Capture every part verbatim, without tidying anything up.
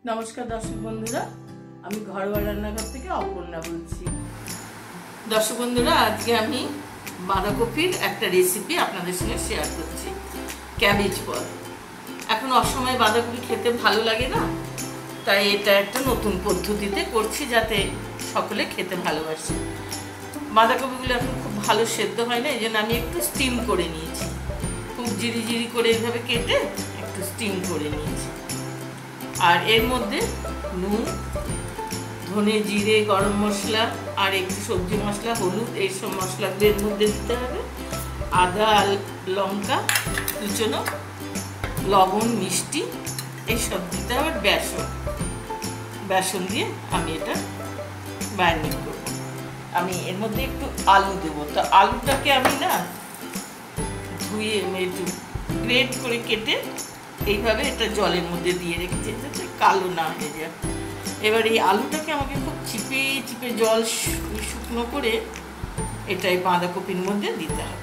নমস্কার দর্শক বন্ধুরা, আমি ঘরোয়া রান্নাঘর থেকে অপর্ণা বলছি। দর্শক বন্ধুরা, আজকে আমি বাঁধাকপির একটা রেসিপি আপনাদের সঙ্গে শেয়ার করছি, ক্যাবেজ বল। এখন অসময়ে বাঁধাকপি খেতে ভালো লাগে না, তাই এটা একটা নতুন পদ্ধতিতে করছি যাতে সকলে খেতে ভালোবাসে। বাঁধাকপিগুলো এখন খুব ভালো সেদ্ধ হয় না, এই জন্য আমি একটু স্টিম করে নিয়েছি। খুব জিরি জিরি করে এইভাবে কেটে একটু স্টিম করে নিয়েছি। আর এর মধ্যে নুন, ধনে, জিরে, গরম মশলা আর একটু সবজি মশলা, হলুদ, এইসব মশলাগুলো এর মধ্যে দিতে হবে। আদা, লঙ্কা কুচনো, লবণ, মিষ্টি এইসব দিতে হবে। বেসন বেসন দিয়ে আমি এটা বাইন্ডিং করব। আমি এর মধ্যে একটু আলু দেবো। তো আলুটাকে আমি না ধুয়ে একটু গ্রেট করে কেটে এইভাবে এটা জলের মধ্যে দিয়ে রেখেছি যাতে কালো না হয়ে যায়। এবার এই আলুটাকে আমাকে খুব চিপে চিপে জল শুকনো করে এটাই বাঁধাকপির মধ্যে দিতে হবে।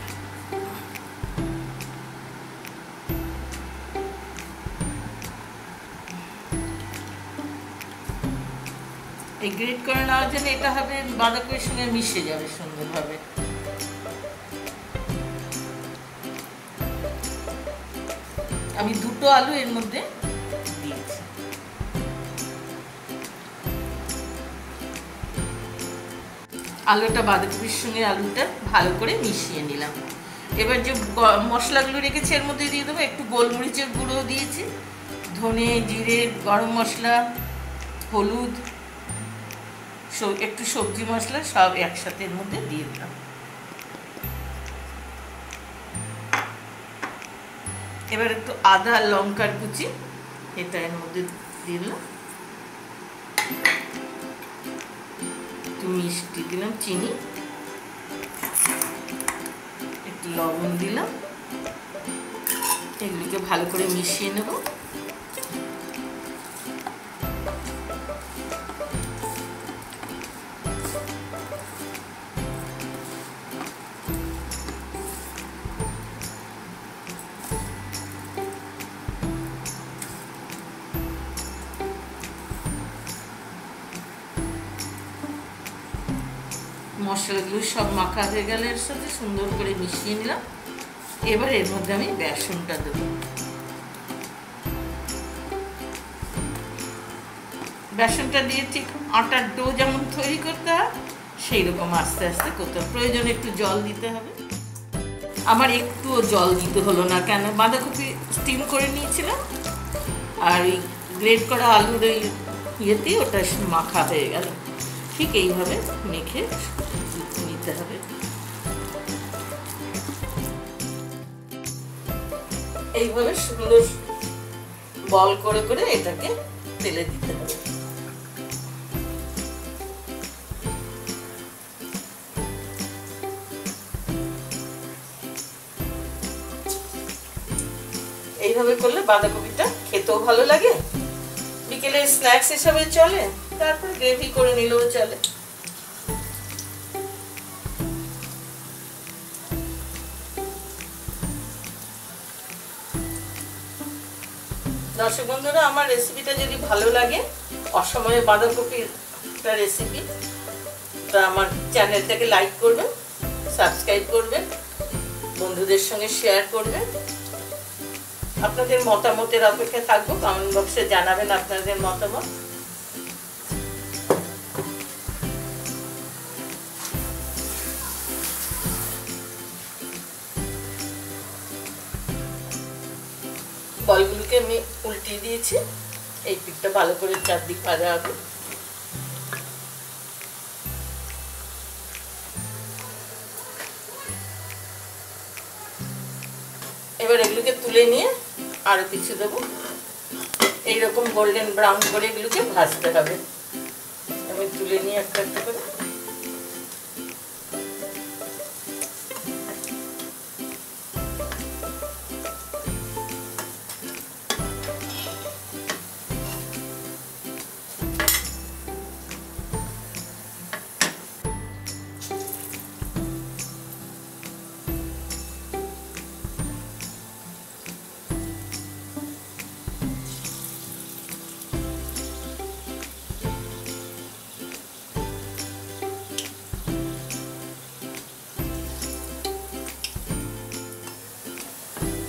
এই গ্রেট করে নেওয়ার জন্য এটা হবে বাঁধাকপির সঙ্গে মিশে যাবে সুন্দরভাবে। আমি দুটো আলু এর মধ্যে দিয়েছি। আলুটা বাঁধাকপির সঙ্গে আলুটা ভালো করে মিশিয়ে নিলাম। এবার যে মশলাগুলো রেখেছি এর মধ্যে দিয়ে দেবো। একটু গোলমরিচের গুঁড়ো দিয়েছি, ধনে, জিরে, গরম মশলা, হলুদ, একটু সবজি মশলা সব একসাথে এর মধ্যে দিয়ে দিলাম। এবার একটু আদা লঙ্কার কুচি এটা এর মধ্যে দিয়ে দিলাম। একটু মিষ্টি দিলাম, চিনি, একটু লবণ দিলাম। এগুলিকে ভালো করে মিশিয়ে নেব। মশলাগুলো সব মাখা হয়ে গেলে এর সাথে সুন্দর করে মিশিয়ে নিলাম। এবার এর মধ্যে আমি বেসনটা দেবো। বেসনটা দিয়ে ঠিক আটার ডো যেমন তৈরি করতে হয় সেই রকম আস্তে আস্তে করতে হবে। প্রয়োজনে একটু জল দিতে হবে। আমার একটুও জল দিতে হলো না, কেন বাঁধাকপি স্টিম করে নিয়েছিলাম আর এই গ্রেট করা আলুর ওই ইয়েতেই ওটা মাখা হয়ে গেল। ঠিক এইভাবে মেখে নিতে হবে। এইভাবে সুন্দর বল করে করে এটাকে তেলে দিতে হবে। এইভাবে করলে বাঁধাকপিটা খেতেও ভালো লাগে, বিকেলে স্ন্যাক্স হিসাবে চলে, তারপর গ্রেভি করে নিলেও চলে। দর্শক বন্ধুরা, আমার রেসিপিটা যদি ভালো লাগে, অসময়ে বাঁধাকপির একটা রেসিপি, তা আমার চ্যানেলটাকে লাইক করবেন, সাবস্ক্রাইব করবেন, বন্ধুদের সঙ্গে শেয়ার করবেন। আপনাদের মতামতের অপেক্ষা থাকবো, কমেন্ট বক্সে জানাবেন আপনাদের মতামত। বলগুলোকে আমি উল্টিয়ে দিয়েছি। এই পিঠটা ভালো করে চারদিক ভাজা হবে। এবার এগুলোকে তুলে নিয়ে আরো কিছু দেবো। এইরকম গোল্ডেন ব্রাউন করে এগুলোকে ভাজতে হবে। আমি তুলে নিয়ে একটা একটা করে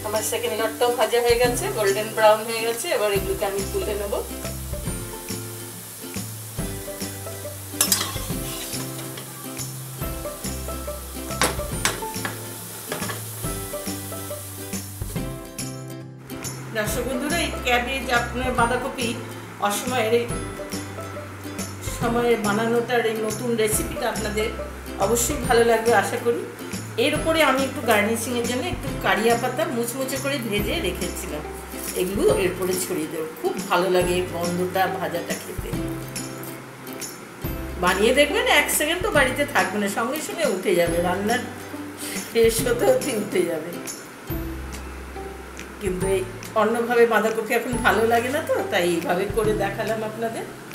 আমার সেকেন্ড লটটাও ভাজা হয়ে গেছে, গোল্ডেন ব্রাউন হয়ে গেছে। এবার এগুলোকে আমি তুলে নেব। দর্শক বন্ধুরা, এই ক্যাবেজ আপনার বাঁধাকপি অসময়ের এই সময়ে বানানোটার এই নতুন রেসিপিটা আপনাদের অবশ্যই ভালো লাগবে আশা করি। এর উপরে আমি একটু গার্নিশিংয়ের জন্য একটু কারিয়া পাতা মুচমুচে করে ভেজে রেখেছিলাম, এগুলো এরপরে ছড়িয়ে দেবো। খুব ভালো লাগে এই গন্ধটা ভাজাটা খেতে। বানিয়ে দেখবেন, এক সেকেন্ড তো বাড়িতে থাকবে না, সঙ্গে সঙ্গে উঠে যাবে, রান্নার শেষ হতে হতে উঠে যাবে। কিন্তু এই অন্যভাবে বাঁধাকপি এখন ভালো লাগে না, তো তাই এইভাবে করে দেখালাম আপনাদের।